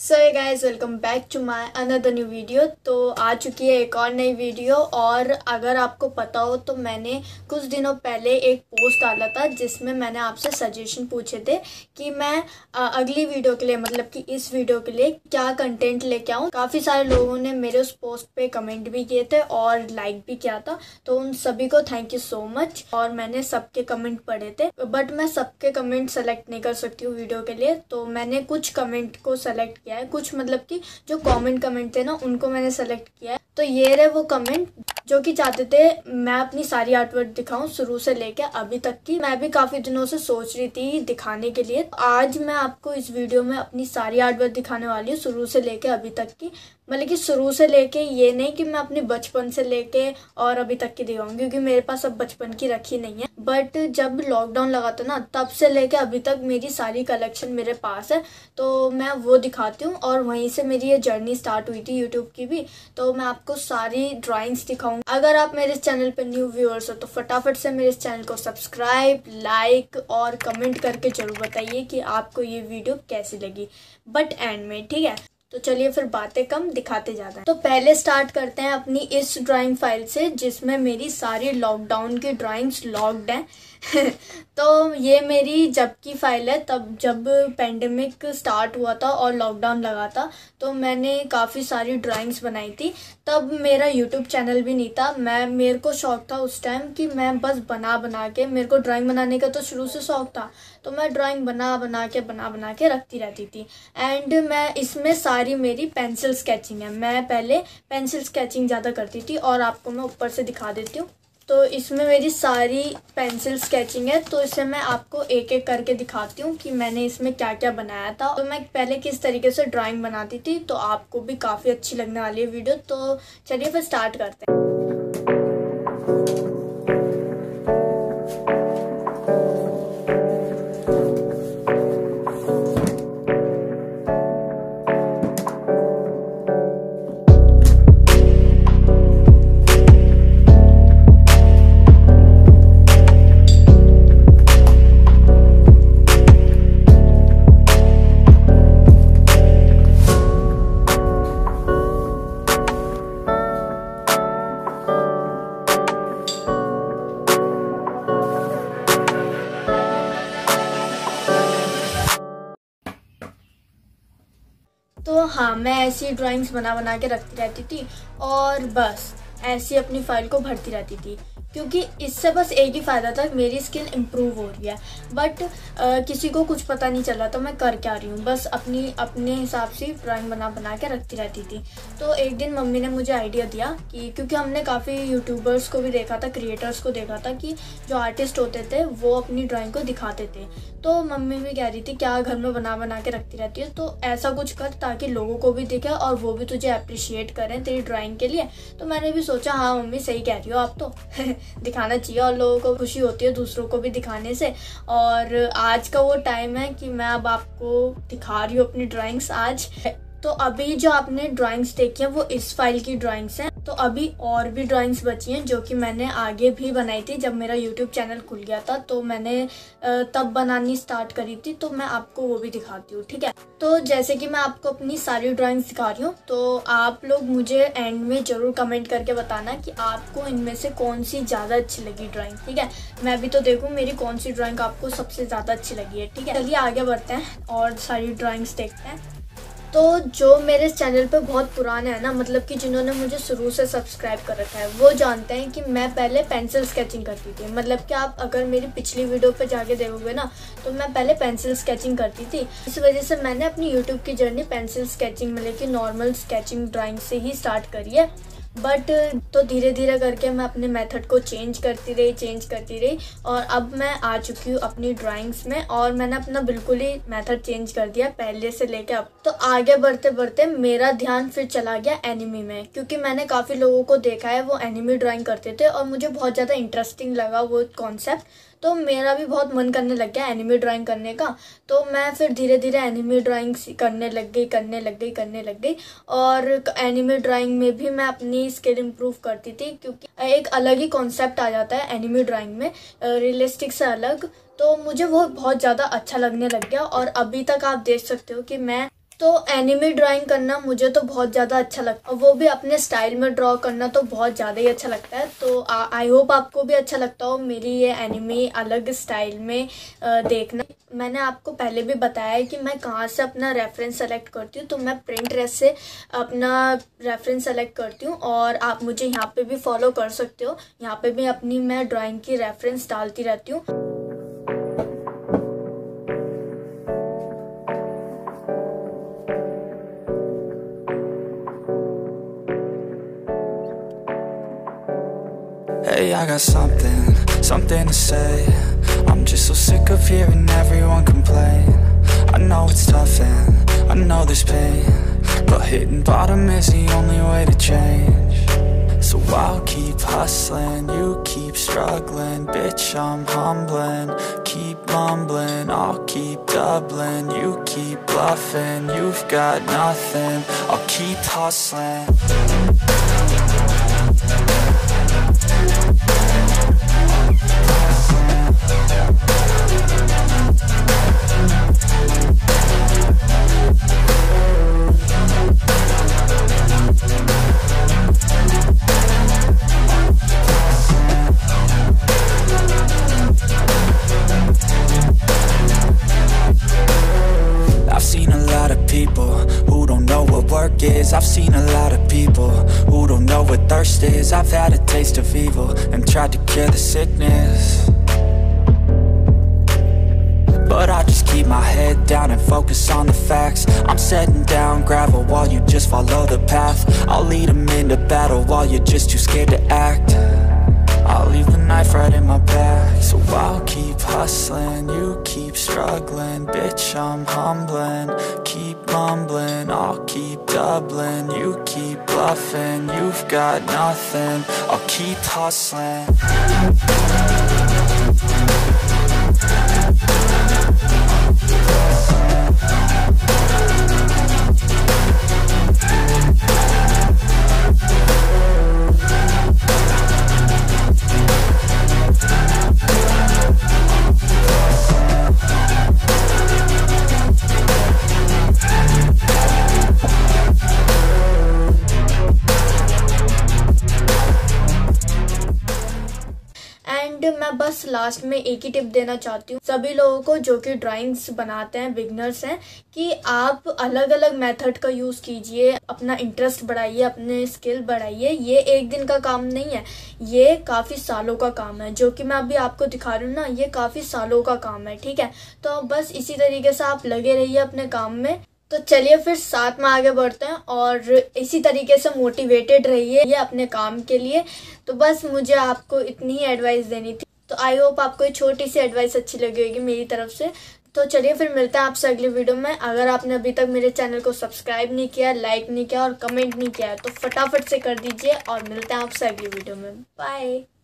So hey guys, welcome back to my another new video. तो आ चुकी है एक और नई वीडियो। और अगर आपको पता हो तो मैंने कुछ दिनों पहले एक पोस्ट डाला था जिसमें मैंने आपसे सजेशन पूछे थे कि मैं अगली वीडियो के लिए, मतलब कि इस वीडियो के लिए क्या कंटेंट लेके आऊँ। काफ़ी सारे लोगों ने मेरे उस पोस्ट पे कमेंट भी किए थे और लाइक भी किया था, तो उन सभी को थैंक यू सो मच। और मैंने सबके कमेंट पढ़े थे, बट मैं सबके कमेंट सेलेक्ट नहीं कर सकती हूँ वीडियो के लिए, तो मैंने कुछ कमेंट को सेलेक्ट किया है। कुछ मतलब कि जो कमेंट थे ना, उनको मैंने सेलेक्ट किया है। तो ये रहे वो कमेंट जो कि चाहते थे मैं अपनी सारी आर्टवर्क दिखाऊं शुरू से लेके अभी तक की। मैं भी काफी दिनों से सोच रही थी दिखाने के लिए। आज मैं आपको इस वीडियो में अपनी सारी आर्टवर्क दिखाने वाली हूँ, शुरू से लेके अभी तक की। मतलब कि शुरू से लेके ये नहीं कि मैं अपने बचपन से लेके और अभी तक की दिखाऊंगी, क्योंकि मेरे पास अब बचपन की रखी नहीं है। बट जब लॉकडाउन लगा था ना, तब से लेके अभी तक मेरी सारी कलेक्शन मेरे पास है, तो मैं वो दिखाती हूँ। और वहीं से मेरी ये जर्नी स्टार्ट हुई थी यूट्यूब की भी। तो मैं आपको सारी ड्राइंग्स दिखाऊंगी। अगर आप मेरे चैनल पर न्यू व्यूअर्स हो तो फटाफट से मेरे चैनल को सब्सक्राइब, लाइक और कमेंट करके जरूर बताइए कि आपको ये वीडियो कैसी लगी, बट एंड में, ठीक है। तो चलिए फिर बातें कम दिखाते जाते हैं। तो पहले स्टार्ट करते हैं अपनी इस ड्राइंग फाइल से जिसमें मेरी सारी लॉकडाउन की ड्राइंग्स लॉक्ड हैं। तो ये मेरी जब की फाइल है, तब जब पेंडेमिक स्टार्ट हुआ था और लॉकडाउन लगा था, तो मैंने काफ़ी सारी ड्राइंग्स बनाई थी। तब मेरा यूट्यूब चैनल भी नहीं था। मेरे को शौक था उस टाइम कि मैं बस बना के, मेरे को ड्राइंग बनाने का तो शुरू से शौक था, तो मैं ड्राइंग बना के रखती रहती थी। एंड मैं इसमें सारी मेरी पेंसिल स्केचिंग है। मैं पहले पेंसिल स्केचिंग ज़्यादा करती थी और आपको मैं ऊपर से दिखा देती हूँ। तो इसमें मेरी सारी पेंसिल स्केचिंग है, तो इसे मैं आपको एक एक करके दिखाती हूँ कि मैंने इसमें क्या क्या बनाया था। तो मैं पहले किस तरीके से ड्राइंग बनाती थी, तो आपको भी काफ़ी अच्छी लगने वाली है वीडियो। तो चलिए फिर स्टार्ट करते हैं। तो हाँ, मैं ऐसी ड्राइंग्स बना के रखती रहती थी और बस ऐसी अपनी फाइल को भरती रहती थी, क्योंकि इससे बस एक ही फ़ायदा था, मेरी स्किल इम्प्रूव हो रही है। बट किसी को कुछ पता नहीं चला तो मैं कर क्या रही हूँ, बस अपने हिसाब से ड्राइंग बना के रखती रहती थी। तो एक दिन मम्मी ने मुझे आइडिया दिया कि, क्योंकि हमने काफ़ी यूट्यूबर्स को भी देखा था, क्रिएटर्स को देखा था कि जो आर्टिस्ट होते थे वो अपनी ड्राइंग को दिखाते थे। तो मम्मी भी कह रही थी क्या घर में बना के रखती रहती है, तो ऐसा कुछ कर ताकि लोगों को भी दिखे और वो भी तुझे अप्रिशिएट करें तेरी ड्राइंग के लिए। तो मैंने भी सोचा हाँ मम्मी सही कह रही हो आप तो। दिखाना चाहिए और लोगों को खुशी होती है दूसरों को भी दिखाने से। और आज का वो टाइम है कि मैं अब आपको दिखा रही हूँ अपनी ड्राइंग्स आज। तो अभी जो आपने ड्राइंग्स देखी हैं वो इस फाइल की ड्राइंग्स हैं। तो अभी और भी ड्राइंग्स बची हैं जो कि मैंने आगे भी बनाई थी। जब मेरा यूट्यूब चैनल खुल गया था तो मैंने तब बनानी स्टार्ट करी थी, तो मैं आपको वो भी दिखाती हूँ, ठीक है। तो जैसे कि मैं आपको अपनी सारी ड्राइंग्स दिखा रही हूँ, तो आप लोग मुझे एंड में ज़रूर कमेंट करके बताना कि आपको इनमें से कौन सी ज़्यादा अच्छी लगी ड्राइंग, ठीक है। मैं भी तो देखूँ मेरी कौन सी ड्राइंग आपको सबसे ज़्यादा अच्छी लगी है, ठीक है। चलिए आगे बढ़ते हैं और सारी ड्राइंग्स देखते हैं। तो जो मेरे चैनल पे बहुत पुराने हैं ना, मतलब कि जिन्होंने मुझे शुरू से सब्सक्राइब कर रखा है, वो जानते हैं कि मैं पहले पेंसिल स्केचिंग करती थी। मतलब कि आप अगर मेरी पिछली वीडियो पे जाके देखोगे ना, तो मैं पहले पेंसिल स्केचिंग करती थी। इस वजह से मैंने अपनी यूट्यूब की जर्नी पेंसिल स्केचिंग, मतलब कि नॉर्मल स्केचिंग ड्राइंग से ही स्टार्ट करी है। बट तो धीरे धीरे करके मैं अपने मेथड को चेंज करती रही और अब मैं आ चुकी हूँ अपनी ड्राइंग्स में। और मैंने अपना बिल्कुल ही मेथड चेंज कर दिया पहले से लेके अब। तो आगे बढ़ते बढ़ते मेरा ध्यान फिर चला गया एनिमी में, क्योंकि मैंने काफ़ी लोगों को देखा है वो एनिमी ड्राइंग करते थे और मुझे बहुत ज़्यादा इंटरेस्टिंग लगा वो कॉन्सेप्ट। तो मेरा भी बहुत मन करने लग गया एनिमी ड्राइंग करने का। तो मैं फिर धीरे धीरे एनिमी ड्राइंग करने लग गई। और एनिमी ड्राइंग में भी मैं अपनी स्किल इम्प्रूव करती थी, क्योंकि एक अलग ही कॉन्सेप्ट आ जाता है एनिमी ड्राइंग में, रियलिस्टिक से अलग। तो मुझे वो बहुत ज़्यादा अच्छा लगने लग गया और अभी तक आप देख सकते हो कि मैं तो एनिमे ड्राइंग करना मुझे तो बहुत ज़्यादा अच्छा लगता है, वो भी अपने स्टाइल में ड्रॉ करना तो बहुत ज़्यादा ही अच्छा लगता है। तो आई होप आपको भी अच्छा लगता हो मेरी ये एनिमे अलग स्टाइल में देखना। मैंने आपको पहले भी बताया है कि मैं कहाँ से अपना रेफरेंस सेलेक्ट करती हूँ, तो मैं Pinterest से अपना रेफरेंस सेलेक्ट करती हूँ और आप मुझे यहाँ पे भी फॉलो कर सकते हो। यहाँ पे भी अपनी मैं ड्राइंग की रेफरेंस डालती रहती हूँ। Hey, I got something to say. I'm just so sick of hearing everyone complain. I know it's tough and I know there's pain, but hitting bottom is the only way to change. So I'll keep hustling, you keep struggling. Bitch, I'm humbling, keep mumbling. I'll keep doubling, you keep bluffing. You've got nothing, I'll keep hustling. I've seen a lot of people who don't know what thirst is. I've had a taste of evil and tried to cure the sickness, but I just keep my head down and focus on the facts. I'm setting down gravel while you just follow the path. I'll lead them into battle while you're just too scared to act. I'll leave the knife right in my back. So I'll keep hustling, you keep struggling. Bitch, I'm humbling, keep mumbling. I'll keep doubling, you keep bluffing. You've got nothing, I'll keep hustling. मैं बस last में एक ही tip देना चाहती हूँ सभी लोगों को जो कि ड्राइंग्स बनाते हैं, बिगनर्स हैं, कि आप अलग अलग मेथड का यूज़ कीजिए, अपना इंटरेस्ट बढ़ाइए, अपने स्किल बढ़ाइए। ये एक दिन का काम नहीं है, ये काफ़ी सालों का काम है। जो कि मैं अभी आपको दिखा रही हूँ ना, ये काफ़ी सालों का काम है, ठीक है। तो बस इसी तरीके से आप लगे रहिए अपने काम में। तो चलिए फिर साथ में आगे बढ़ते हैं और इसी तरीके से मोटिवेटेड रहिए ये अपने काम के लिए। तो बस मुझे आपको इतनी ही एडवाइस देनी थी। तो आई होप आपको ये छोटी सी एडवाइस अच्छी लगी होगी मेरी तरफ से। तो चलिए फिर मिलते हैं आपसे अगली वीडियो में। अगर आपने अभी तक मेरे चैनल को सब्सक्राइब नहीं किया, लाइक नहीं किया और कमेंट नहीं किया है तो फटाफट से कर दीजिए और मिलते हैं आपसे अगली वीडियो में। बाय।